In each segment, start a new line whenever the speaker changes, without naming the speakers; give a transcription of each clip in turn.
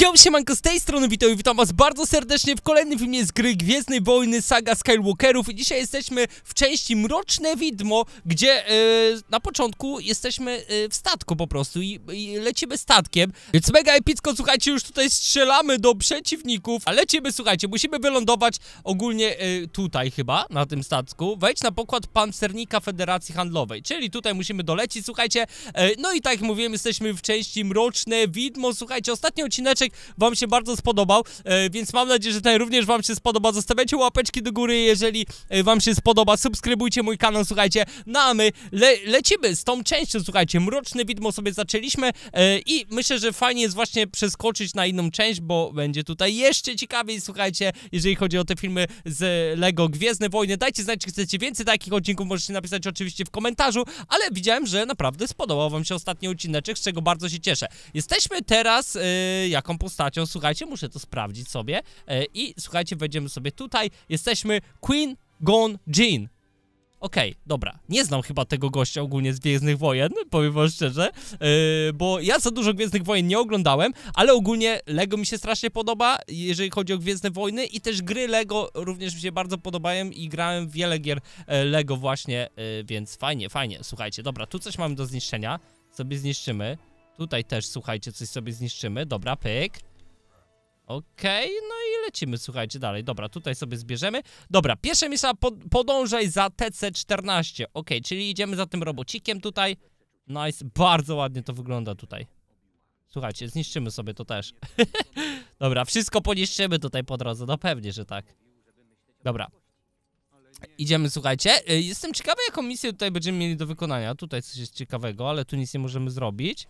Yo, siemanko, z tej strony witam was bardzo serdecznie w kolejnym filmie z gry Gwiezdnej Wojny Saga Skywalkerów. I dzisiaj jesteśmy w części Mroczne Widmo, gdzie na początku jesteśmy w statku po prostu i lecimy statkiem. Więc mega epicko, słuchajcie, już tutaj strzelamy do przeciwników, a lecimy, słuchajcie, musimy wylądować ogólnie tutaj chyba, na tym statku, wejść na pokład pancernika Federacji Handlowej, czyli tutaj musimy dolecieć, słuchajcie. No i tak jak mówiłem, jesteśmy w części Mroczne Widmo, słuchajcie, ostatni odcineczek wam się bardzo spodobał, więc mam nadzieję, że ten również wam się spodoba. Zostawiajcie łapeczki do góry, jeżeli wam się spodoba, subskrybujcie mój kanał, słuchajcie. No a my lecimy z tą częścią, słuchajcie. Mroczne Widmo sobie zaczęliśmy i myślę, że fajnie jest właśnie przeskoczyć na inną część, bo będzie tutaj jeszcze ciekawiej, słuchajcie, jeżeli chodzi o te filmy z LEGO Gwiezdne Wojny. Dajcie znać, czy chcecie więcej takich odcinków, możecie napisać oczywiście w komentarzu, ale widziałem, że naprawdę spodobał wam się ostatni odcineczek, z czego bardzo się cieszę. Jesteśmy teraz jaką postacią, słuchajcie, muszę to sprawdzić sobie i słuchajcie, wejdziemy sobie tutaj, jesteśmy Qui-Gon Jinn. Okej, dobra, nie znam chyba tego gościa ogólnie z Gwiezdnych Wojen, powiem wam szczerze, bo ja za dużo Gwiezdnych Wojen nie oglądałem, ale ogólnie LEGO mi się strasznie podoba, jeżeli chodzi o Gwiezdne Wojny, i też gry LEGO również mi się bardzo podobają i grałem w wiele gier LEGO właśnie, więc fajnie, fajnie, słuchajcie, dobra, tu coś mamy do zniszczenia, sobie zniszczymy, tutaj też, słuchajcie, coś sobie zniszczymy, dobra, pyk. Okej, no i lecimy, słuchajcie, dalej. Dobra, tutaj sobie zbierzemy. Dobra, pierwsze miejsca podążaj za TC-14. Okej, czyli idziemy za tym robocikiem tutaj. Nice, bardzo ładnie to wygląda tutaj. Słuchajcie, zniszczymy sobie to też. Dobra, wszystko poniszczymy tutaj po drodze, no pewnie, że tak. Dobra. Idziemy, słuchajcie. Jestem ciekawy, jaką misję tutaj będziemy mieli do wykonania. Tutaj coś jest ciekawego, ale tu nic nie możemy zrobić.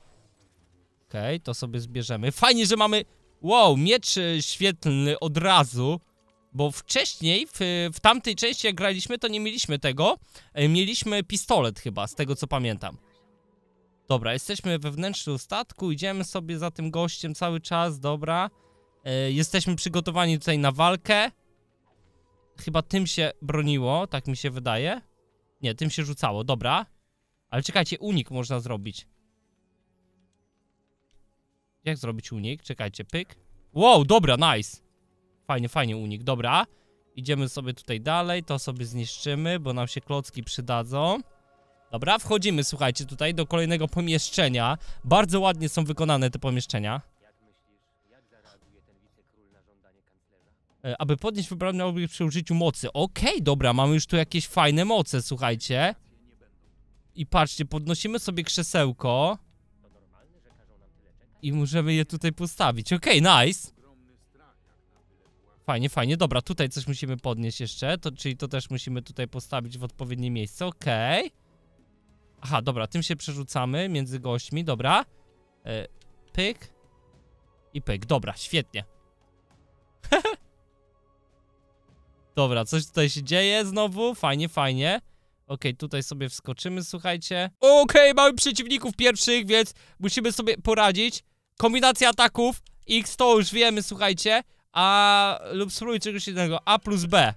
Okej, to sobie zbierzemy. Fajnie, że mamy... Wow, miecz świetlny od razu, bo wcześniej, w tamtej części jak graliśmy, to nie mieliśmy tego. Mieliśmy pistolet chyba, z tego co pamiętam. Dobra, jesteśmy we wnętrzu statku, idziemy sobie za tym gościem cały czas, dobra. Jesteśmy przygotowani tutaj na walkę. Chyba tym się broniło, tak mi się wydaje. Nie, tym się rzucało, dobra. Ale czekajcie, unik można zrobić. Jak zrobić unik? Czekajcie, pyk. Wow, dobra, nice. Fajnie, fajnie unik, dobra. Idziemy sobie tutaj dalej, to sobie zniszczymy, bo nam się klocki przydadzą. Dobra, wchodzimy, słuchajcie, tutaj do kolejnego pomieszczenia. Bardzo ładnie są wykonane te pomieszczenia. Aby podnieść wybrany obiekt przy użyciu mocy. Okej, dobra, mamy już tu jakieś fajne moce, słuchajcie. I patrzcie, podnosimy sobie krzesełko. I możemy je tutaj postawić. Okej, nice. Fajnie, fajnie. Dobra, tutaj coś musimy podnieść jeszcze. Czyli to też musimy tutaj postawić w odpowiednie miejsce. Okej. Aha, dobra, tym się przerzucamy między gośćmi. Dobra. Pyk. I pyk. Dobra, świetnie. Dobra, coś tutaj się dzieje znowu. Fajnie, fajnie. Okej, tutaj sobie wskoczymy, słuchajcie. Okej, mamy przeciwników pierwszych, więc musimy sobie poradzić. Kombinacja ataków. X to już wiemy, słuchajcie. A lub spróbuj czegoś innego. A plus B.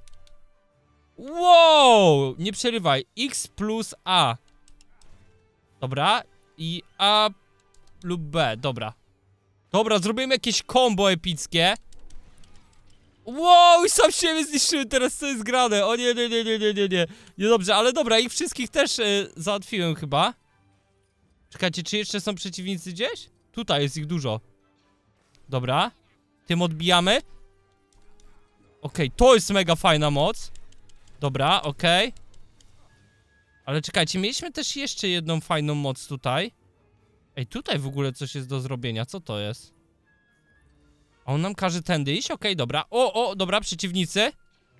Wow! Nie przerywaj. X plus A. Dobra. I A lub B. Dobra. Dobra, zrobimy jakieś combo epickie. Wow, sam siebie zniszczyłem, teraz co jest grane. O nie, nie, nie, nie, nie, nie, nie. Niedobrze, ale dobra, ich wszystkich też załatwiłem chyba. Czekajcie, czy jeszcze są przeciwnicy gdzieś? Tutaj jest ich dużo. Dobra. Tym odbijamy. Okej, to jest mega fajna moc. Dobra, okej. Ale czekajcie, mieliśmy też jeszcze jedną fajną moc tutaj. Ej, tutaj w ogóle coś jest do zrobienia, co to jest? A on nam każe tędy iść? Okej, dobra. O, dobra, przeciwnicy.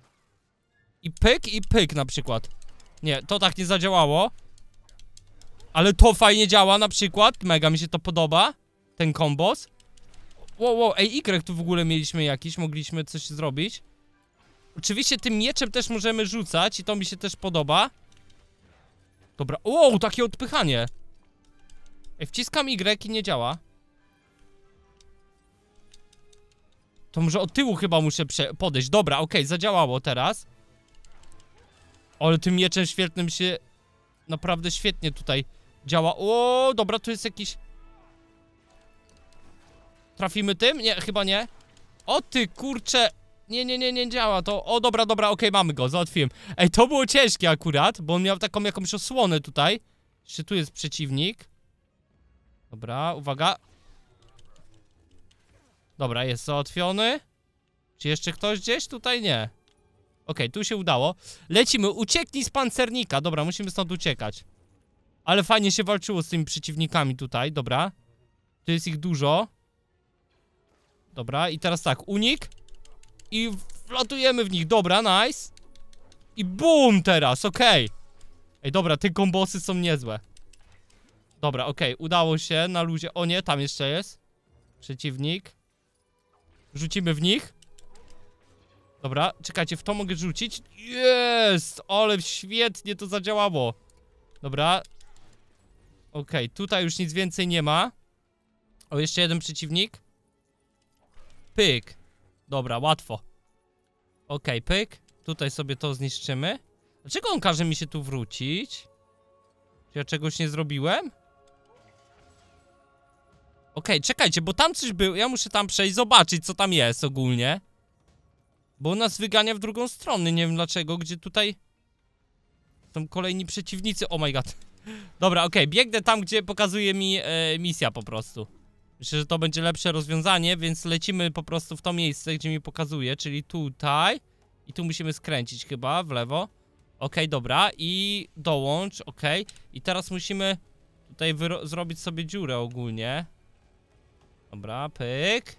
I pyk na przykład. Nie, to tak nie zadziałało. Ale to fajnie działa na przykład. Mega mi się to podoba. Ten kombos. Wow, ej, Y tu w ogóle mieliśmy jakiś. Mogliśmy coś zrobić. Oczywiście tym mieczem też możemy rzucać i to mi się też podoba. Dobra, wow, takie odpychanie. Ej, wciskam Y i nie działa. To może od tyłu chyba muszę podejść. Dobra, okej, zadziałało teraz. Ale tym mieczem świetnym się naprawdę świetnie tutaj działa. O, dobra, tu jest jakiś... Trafimy tym? Nie, chyba nie. O ty, kurcze. Nie działa to. O, dobra, okej, mamy go, załatwiłem. Ej, to było ciężkie akurat, bo on miał taką jakąś osłonę tutaj. Jeszcze tu jest przeciwnik. Dobra, uwaga. Dobra, jest załatwiony. Czy jeszcze ktoś gdzieś? Tutaj nie. Okej, tu się udało. Lecimy, ucieknij z pancernika. Dobra, musimy stąd uciekać. Ale fajnie się walczyło z tymi przeciwnikami tutaj, dobra. Tu jest ich dużo. Dobra, i teraz tak, unik. I wlatujemy w nich, dobra, nice. I BUM teraz, okej. Ej, dobra, te kombosy są niezłe. Dobra, okej, udało się na luzie. O nie, tam jeszcze jest przeciwnik. Rzucimy w nich. Dobra, czekajcie, w to mogę rzucić. Jest, ale świetnie to zadziałało. Dobra. Okej, tutaj już nic więcej nie ma. O, jeszcze jeden przeciwnik. Pyk. Dobra, łatwo. Okej, pyk. Tutaj sobie to zniszczymy. Dlaczego on każe mi się tu wrócić? Czy ja czegoś nie zrobiłem? Okej, czekajcie, bo tam coś było. Ja muszę tam przejść, zobaczyć, co tam jest ogólnie. Bo on nas wygania w drugą stronę. Nie wiem dlaczego, gdzie tutaj są kolejni przeciwnicy. Oh my god. Dobra, okej, biegnę tam, gdzie pokazuje mi misja po prostu. Myślę, że to będzie lepsze rozwiązanie, więc lecimy po prostu w to miejsce, gdzie mi pokazuje, czyli tutaj. I tu musimy skręcić chyba w lewo. Okej, dobra, i dołącz, okej. I teraz musimy tutaj zrobić sobie dziurę ogólnie. Dobra, pyk.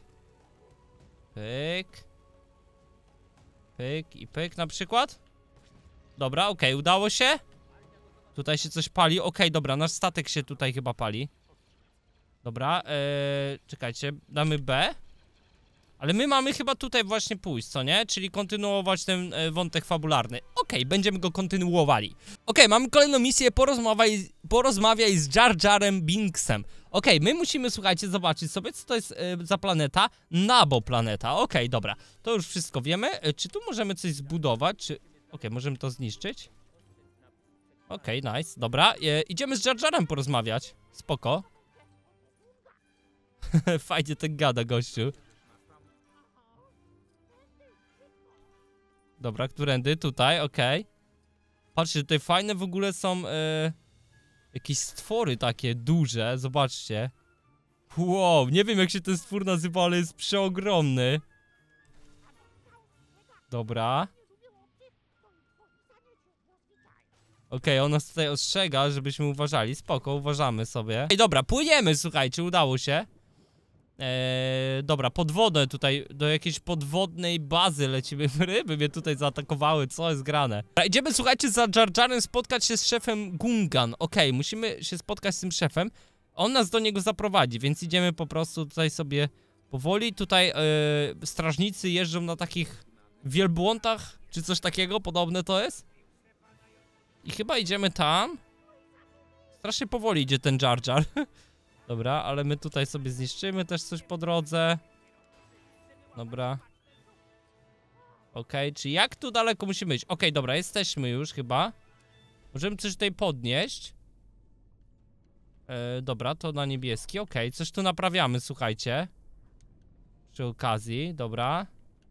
Pyk. Pyk i pyk na przykład. Dobra, okej, udało się. Tutaj się coś pali, okej, dobra, nasz statek się tutaj chyba pali. Dobra, czekajcie, damy B. Ale my mamy chyba tutaj właśnie pójść, co nie? Czyli kontynuować ten wątek fabularny. Okej, będziemy go kontynuowali. Okej, mamy kolejną misję, porozmawiaj z Jar Jarem Binksem. Okej, my musimy, słuchajcie, zobaczyć sobie, co to jest za planeta. Naboo planeta, okej, dobra. To już wszystko wiemy. Czy tu możemy coś zbudować, czy... Okej, możemy to zniszczyć. Okej, nice, dobra. Idziemy z Jar Jarem porozmawiać. Spoko. Fajnie ten gada, gościu. Dobra, którędy? Tutaj, okej. Patrzcie, tutaj fajne w ogóle są jakieś stwory takie duże, zobaczcie. Wow, nie wiem jak się ten stwór nazywa, ale jest przeogromny. Dobra. Okej, on nas tutaj ostrzega, żebyśmy uważali. Spoko, uważamy sobie. Ej, dobra, płyniemy, słuchajcie, udało się. Dobra, pod wodę tutaj, do jakiejś podwodnej bazy lecimy. Ryby mnie tutaj zaatakowały, co jest grane? Dobra, idziemy, słuchajcie, za Jar Jarem spotkać się z szefem Gungan. Okej, musimy się spotkać z tym szefem. On nas do niego zaprowadzi, więc idziemy po prostu tutaj sobie powoli. Tutaj strażnicy jeżdżą na takich wielbłądach, czy coś takiego, podobne to jest. I chyba idziemy tam. Strasznie powoli idzie ten Jar Jar. Dobra, ale my tutaj sobie zniszczymy też coś po drodze. Dobra. Okej, czy jak tu daleko musimy iść? Okej, dobra, jesteśmy już chyba. Możemy coś tutaj podnieść. Dobra, to na niebieski. Okej, coś tu naprawiamy, słuchajcie. Przy okazji, dobra.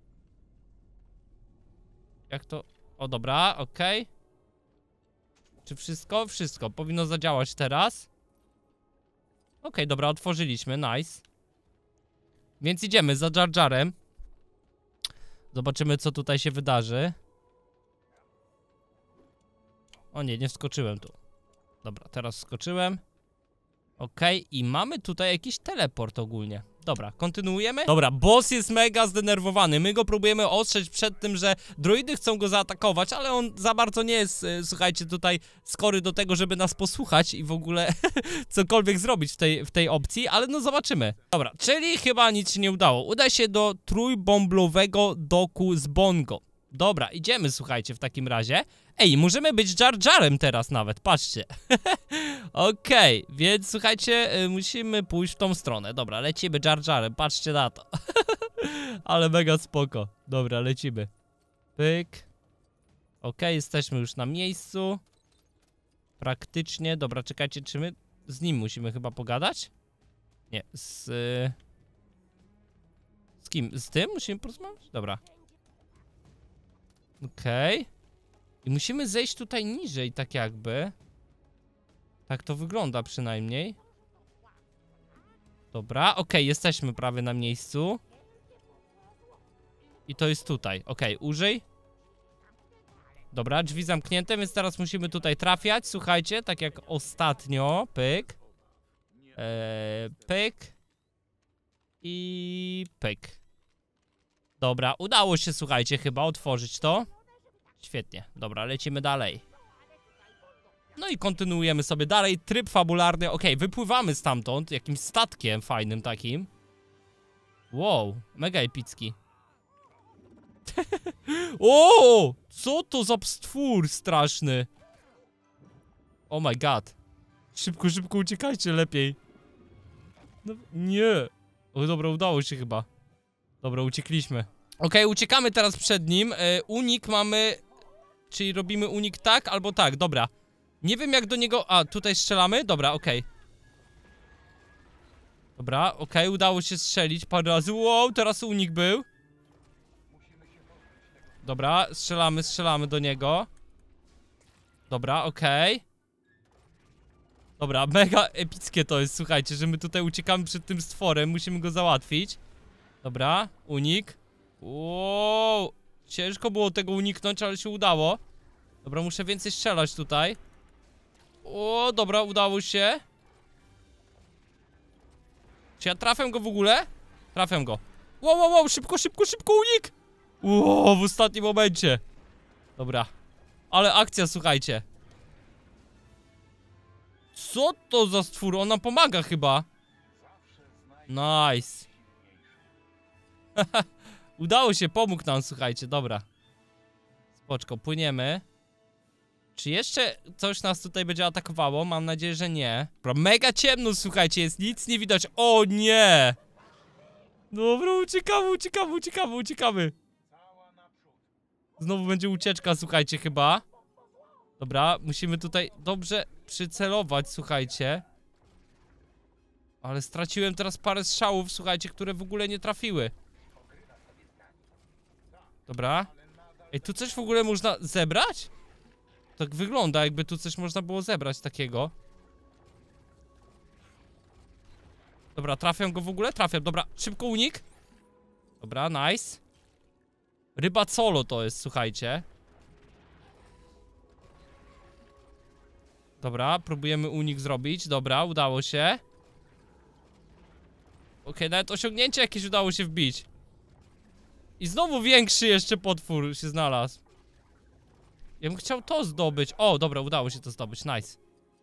Jak to... O, dobra, okej. Czy wszystko? Wszystko. Powinno zadziałać teraz. Okej, dobra, otworzyliśmy, nice. Więc idziemy za Jar Jarem. Zobaczymy, co tutaj się wydarzy. O nie, nie wskoczyłem tu. Dobra, teraz wskoczyłem. Okej, i mamy tutaj jakiś teleport ogólnie. Dobra, kontynuujemy. Dobra, boss jest mega zdenerwowany. My go próbujemy ostrzec przed tym, że droidy chcą go zaatakować, ale on za bardzo nie jest, słuchajcie, tutaj skory do tego, żeby nas posłuchać i w ogóle cokolwiek zrobić w tej opcji, ale no zobaczymy. Dobra, czyli chyba nic się nie udało. Uda się do trójbomblowego doku z Bongo. Dobra, idziemy, słuchajcie, w takim razie. Ej, możemy być Jar Jarem teraz nawet, patrzcie. Okej, więc słuchajcie, musimy pójść w tą stronę. Dobra, lecimy Jar Jarem, patrzcie na to. Ale mega spoko. Dobra, lecimy. Pyk. Okej, jesteśmy już na miejscu. Praktycznie. Dobra, czekajcie, czy my z nim musimy chyba pogadać? Nie, Z kim? Z tym? Musimy porozmawiać? Dobra. Okej. I musimy zejść tutaj niżej, tak jakby. Tak to wygląda przynajmniej. Dobra, okej, jesteśmy prawie na miejscu. I to jest tutaj. Okej, użyj. Dobra, drzwi zamknięte, więc teraz musimy tutaj trafiać. Słuchajcie, tak jak ostatnio. Pyk. Pyk. I pyk. Dobra, udało się, słuchajcie, chyba otworzyć to. Świetnie, dobra, lecimy dalej. No i kontynuujemy sobie dalej. Tryb fabularny, okej, wypływamy stamtąd jakimś statkiem fajnym takim. Wow, mega epicki. O, co to za stwór straszny. Oh my god. Szybko, szybko uciekajcie lepiej. No, nie. O, dobra, udało się chyba. Dobra, uciekliśmy. Okej, uciekamy teraz przed nim. Unik mamy... Czyli robimy unik tak albo tak, dobra. Nie wiem jak do niego... A, tutaj strzelamy? Dobra, okej. Dobra, okej, udało się strzelić parę razy. Wow, teraz unik był. Dobra, strzelamy do niego. Dobra, okej. Dobra, mega epickie to jest, słuchajcie, że my tutaj uciekamy przed tym stworem. Musimy go załatwić. Dobra, unik. Wow, ciężko było tego uniknąć, ale się udało. Dobra, muszę więcej strzelać tutaj. O, dobra, udało się. Czy ja trafiam go w ogóle? Trafiam go. Wow, wow, wow, szybko, szybko, szybko, unik! Wow, w ostatnim momencie. Dobra. Ale akcja, słuchajcie. Co to za stwór? On nam pomaga chyba. Nice. Udało się, pomógł nam, słuchajcie, dobra. Spoczko, płyniemy. Czy jeszcze coś nas tutaj będzie atakowało? Mam nadzieję, że nie. Dobra, mega ciemno, słuchajcie, jest nic nie widać. O nie! Dobra, uciekamy, uciekamy, uciekamy, uciekamy. Znowu będzie ucieczka, słuchajcie, chyba. Dobra, musimy tutaj dobrze przycelować, słuchajcie. Ale straciłem teraz parę strzałów, słuchajcie, które w ogóle nie trafiły. Dobra. Ej, tu coś w ogóle można zebrać? Tak wygląda, jakby tu coś można było zebrać takiego. Dobra, trafiam go w ogóle? Trafiam, dobra, szybko unik. Dobra, nice. Ryba solo to jest, słuchajcie. Dobra, próbujemy unik zrobić. Dobra, udało się. Okej, nawet osiągnięcie jakieś udało się wbić. I znowu większy jeszcze potwór się znalazł. Ja bym chciał to zdobyć. O, dobra, udało się to zdobyć, nice.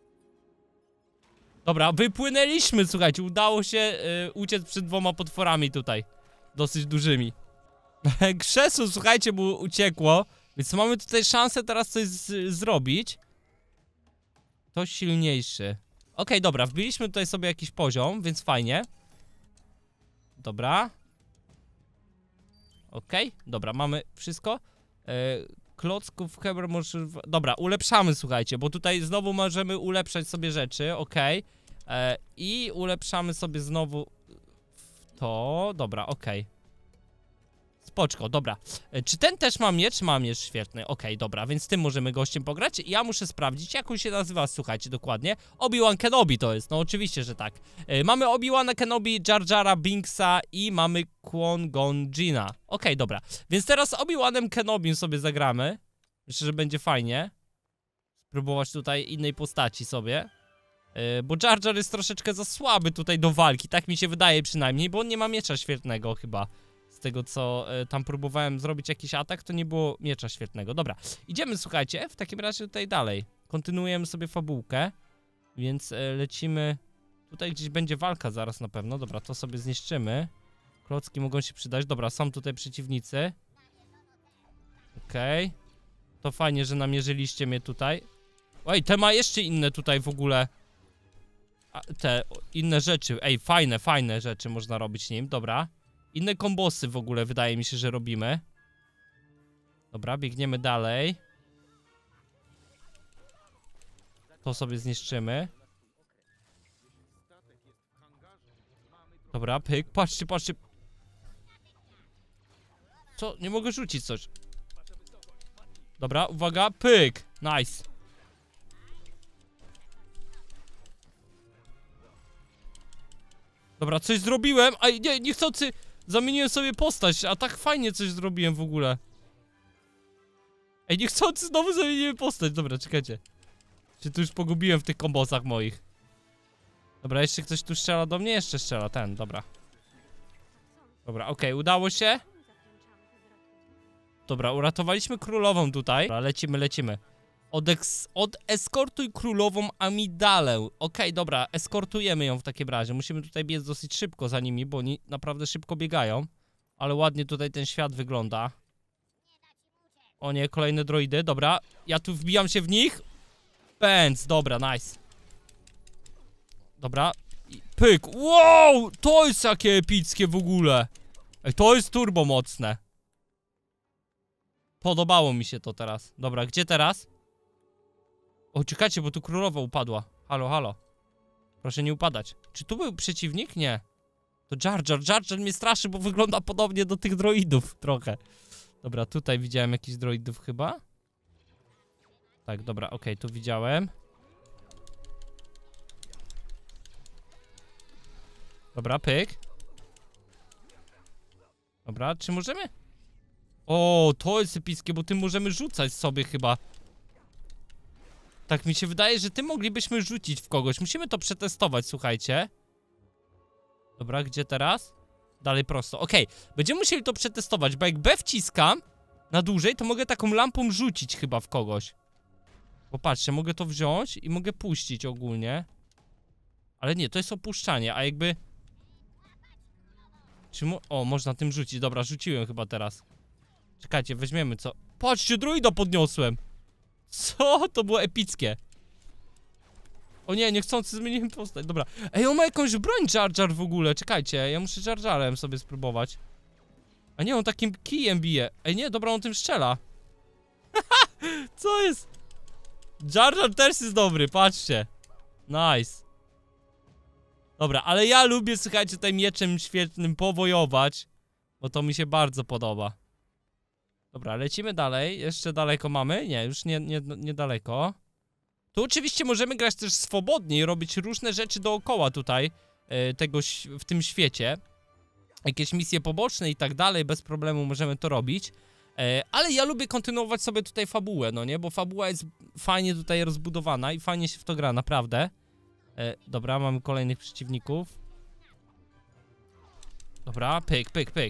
Dobra, wypłynęliśmy, słuchajcie. Udało się uciec przed dwoma potworami tutaj. Dosyć dużymi. Krzesło, słuchajcie, mu uciekło. Więc mamy tutaj szansę teraz coś zrobić. To silniejszy. Okej, dobra, wbiliśmy tutaj sobie jakiś poziom, więc fajnie. Dobra. Okej, dobra, mamy wszystko. Klocków Heber może... Dobra, ulepszamy, słuchajcie, bo tutaj znowu możemy ulepszać sobie rzeczy, okej. I ulepszamy sobie znowu to. Dobra, okej. Spoczko, dobra. Czy ten też ma miecz? Ma miecz, świetny. Okej, dobra, więc tym możemy gościem pograć. Ja muszę sprawdzić, jak on się nazywa, słuchajcie, dokładnie. Obi-Wan Kenobi to jest, no oczywiście, że tak. Mamy Obi-Wana Kenobi, Jar Jara Binksa i mamy Qui-Gon Jinna. Okej, dobra. Więc teraz Obi-Wanem Kenobim sobie zagramy. Myślę, że będzie fajnie. Spróbować tutaj innej postaci sobie. Bo Jar Jar jest troszeczkę za słaby tutaj do walki, tak mi się wydaje przynajmniej, bo on nie ma miecza świetnego chyba. Z tego co tam próbowałem zrobić jakiś atak, to nie było miecza świetnego. Dobra, idziemy, słuchajcie, w takim razie tutaj dalej. Kontynuujemy sobie fabułkę, więc lecimy. Tutaj gdzieś będzie walka zaraz na pewno. Dobra, to sobie zniszczymy. Klocki mogą się przydać. Dobra, są tutaj przeciwnicy. Okej. To fajnie, że namierzyliście mnie tutaj. Oj, te ma jeszcze inne tutaj w ogóle. Te inne rzeczy. Ej, fajne rzeczy można robić nim. Dobra. Inne kombosy w ogóle wydaje mi się, że robimy. Dobra, biegniemy dalej. To sobie zniszczymy. Dobra, pyk, patrzcie, patrzcie. Co? Nie mogę rzucić coś. Dobra, uwaga, pyk. Nice. Dobra, coś zrobiłem. Aj, nie, niechcący zamieniłem sobie postać, a tak fajnie coś zrobiłem w ogóle. Ej, niechcący znowu zamieniłem postać. Dobra, czekajcie. Się tu już pogubiłem w tych kombosach moich. Dobra, jeszcze ktoś tu strzela do mnie? Jeszcze strzela, ten, dobra. Dobra, okej, udało się. Dobra, uratowaliśmy królową tutaj. Dobra, lecimy. Odeskortuj królową Amidalę. Okej, dobra, eskortujemy ją w takim razie. Musimy tutaj biec dosyć szybko za nimi, bo oni naprawdę szybko biegają. Ale ładnie tutaj ten świat wygląda. O nie, kolejne droidy, dobra. Ja tu wbijam się w nich. Pędz, dobra, nice. Dobra. I pyk, wow! To jest takie epickie w ogóle. Ej, to jest turbo mocne. Podobało mi się to teraz. Dobra, gdzie teraz? O, czekajcie, bo tu królowa upadła. Halo, halo. Proszę nie upadać. Czy tu był przeciwnik? Nie. To Jar Jar mnie straszy, bo wygląda podobnie do tych droidów trochę. Dobra, tutaj widziałem jakichś droidów chyba. Tak, dobra, okej, tu widziałem. Dobra, pyk. Dobra, czy możemy? O, to jest epickie, bo tym możemy rzucać sobie chyba. Tak mi się wydaje, że tym moglibyśmy rzucić w kogoś. Musimy to przetestować, słuchajcie. Dobra, gdzie teraz? Dalej prosto, okej. Będziemy musieli to przetestować, bo jak B wciskam na dłużej, to mogę taką lampą rzucić chyba w kogoś. Popatrzcie, mogę to wziąć i mogę puścić ogólnie. Ale nie, to jest opuszczanie, a jakby... O, można tym rzucić, dobra, rzuciłem chyba teraz. Czekajcie, weźmiemy co... Patrzcie, druida podniosłem! Co? To było epickie. O nie, niechcący zmieniłem postać, dobra. Ej, on ma jakąś broń Jar Jar w ogóle, czekajcie, ja muszę Jar Jarem sobie spróbować. A nie, on takim kijem bije. Ej, nie, dobra, on tym strzela. Co jest? Jar Jar też jest dobry, patrzcie. Nice. Dobra, ale ja lubię, słuchajcie, tym mieczem świetnym powojować, bo to mi się bardzo podoba. Dobra, lecimy dalej. Jeszcze daleko mamy? Nie, już nie daleko. Tu oczywiście możemy grać też swobodnie i robić różne rzeczy dookoła tutaj w tym świecie. Jakieś misje poboczne i tak dalej, bez problemu możemy to robić. Ale ja lubię kontynuować sobie tutaj fabułę, no nie? Bo fabuła jest fajnie tutaj rozbudowana i fajnie się w to gra, naprawdę. Dobra, mamy kolejnych przeciwników. Dobra, pyk, pyk, pyk.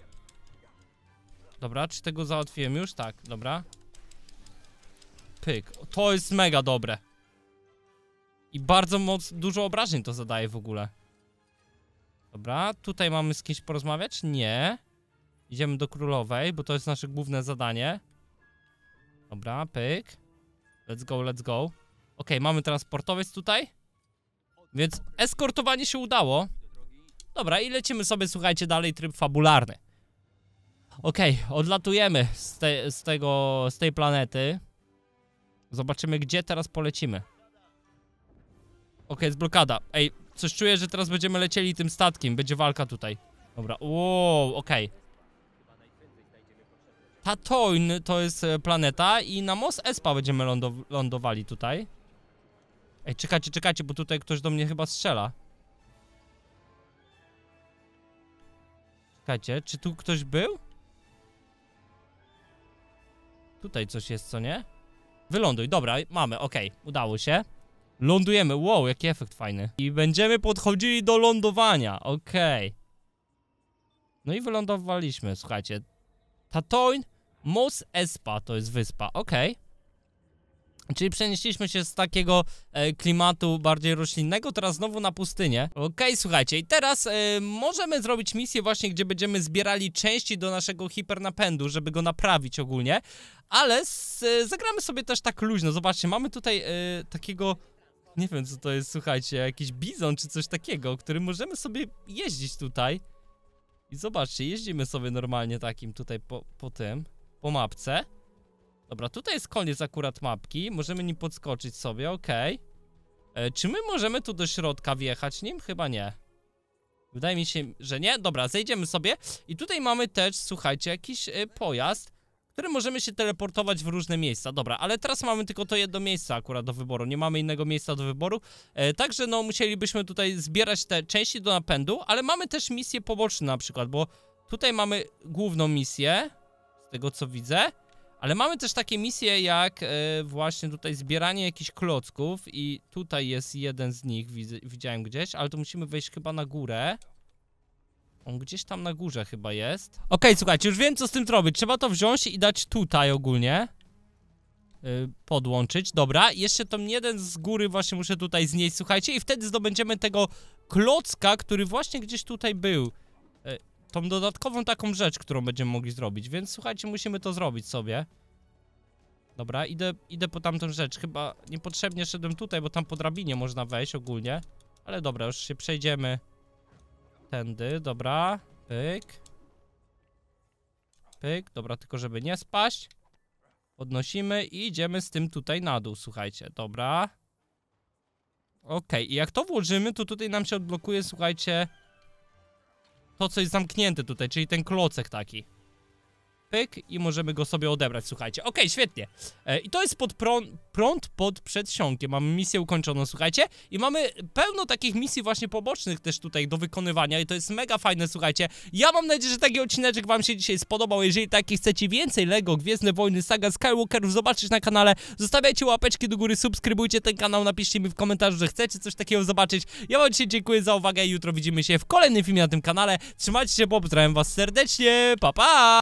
Dobra, czy tego załatwiłem już? Tak, dobra. Pyk, to jest mega dobre. I bardzo dużo obrażeń to zadaje w ogóle. Dobra, tutaj mamy z kimś porozmawiać? Nie. Idziemy do królowej, bo to jest nasze główne zadanie. Dobra, pyk. Let's go, let's go. Okej, mamy teraz portowiec tutaj. Więc eskortowanie się udało. Dobra, i lecimy sobie, słuchajcie, dalej tryb fabularny. Okej, odlatujemy z tej planety. Zobaczymy, gdzie teraz polecimy. Okej, jest blokada. Ej, coś czuję, że teraz będziemy lecieli tym statkiem. Będzie walka tutaj. Dobra, wow, okej. Tatooine to jest planeta i na Mos Espa będziemy lądowali tutaj. Ej, czekajcie, czekajcie, bo tutaj ktoś do mnie chyba strzela. Czekajcie, czy tu ktoś był? Tutaj coś jest, co nie? Wyląduj, dobra, mamy, okej, udało się. Lądujemy, wow, jaki efekt fajny. I będziemy podchodzili do lądowania, okej. No i wylądowaliśmy, słuchajcie. Tatooine Mos Espa to jest wyspa, okej. Czyli przenieśliśmy się z takiego klimatu bardziej roślinnego, teraz znowu na pustynię. Okej, słuchajcie, i teraz możemy zrobić misję właśnie, gdzie będziemy zbierali części do naszego hipernapędu, żeby go naprawić ogólnie. Ale zagramy sobie też tak luźno, zobaczcie, mamy tutaj takiego... Nie wiem, co to jest, słuchajcie, jakiś bizon czy coś takiego, którym możemy sobie jeździć tutaj. I zobaczcie, jeździmy sobie normalnie takim tutaj po mapce. Dobra, tutaj jest koniec akurat mapki, możemy nim podskoczyć sobie, okej. Czy my możemy tu do środka wjechać nim? Chyba nie. Wydaje mi się, że nie. Dobra, zejdziemy sobie. I tutaj mamy też, słuchajcie, jakiś pojazd, którym możemy się teleportować w różne miejsca. Dobra, ale teraz mamy tylko to jedno miejsce akurat do wyboru. Nie mamy innego miejsca do wyboru. Także no musielibyśmy tutaj zbierać te części do napędu, ale mamy też misje poboczne na przykład, bo tutaj mamy główną misję, z tego co widzę. Ale mamy też takie misje jak właśnie tutaj zbieranie jakichś klocków i tutaj jest jeden z nich, widziałem gdzieś, ale to musimy wejść chyba na górę. On gdzieś tam na górze chyba jest. Okej, słuchajcie, już wiem co z tym zrobić. Trzeba to wziąć i dać tutaj ogólnie. Podłączyć, dobra. Jeszcze ten jeden z góry właśnie muszę tutaj znieść, słuchajcie. I wtedy zdobędziemy tego klocka, który właśnie gdzieś tutaj był. Tą dodatkową taką rzecz, którą będziemy mogli zrobić. Więc słuchajcie, musimy to zrobić sobie. Dobra, idę po tamtą rzecz. Chyba niepotrzebnie szedłem tutaj, bo tam po drabinie można wejść ogólnie. Ale dobra, już się przejdziemy tędy, dobra. Pyk. Pyk, dobra, tylko żeby nie spaść. Podnosimy i idziemy z tym tutaj na dół, słuchajcie, dobra. Okej, i jak to włożymy, to tutaj nam się odblokuje, słuchajcie, to co jest zamknięte tutaj, czyli ten klocek taki. Pyk i możemy go sobie odebrać, słuchajcie. Okej, świetnie. I to jest prąd pod przedsionkiem. Mamy misję ukończoną, słuchajcie. I mamy pełno takich misji właśnie pobocznych też tutaj do wykonywania i to jest mega fajne, słuchajcie. Ja mam nadzieję, że taki odcineczek wam się dzisiaj spodobał. Jeżeli taki chcecie więcej LEGO Gwiezdne Wojny Saga Skywalkerów zobaczyć na kanale, zostawiajcie łapeczki do góry, subskrybujcie ten kanał, napiszcie mi w komentarzu, że chcecie coś takiego zobaczyć. Ja wam dzisiaj dziękuję za uwagę i jutro widzimy się w kolejnym filmie na tym kanale. Trzymajcie się, pozdrawiam was serdecznie, pa pa!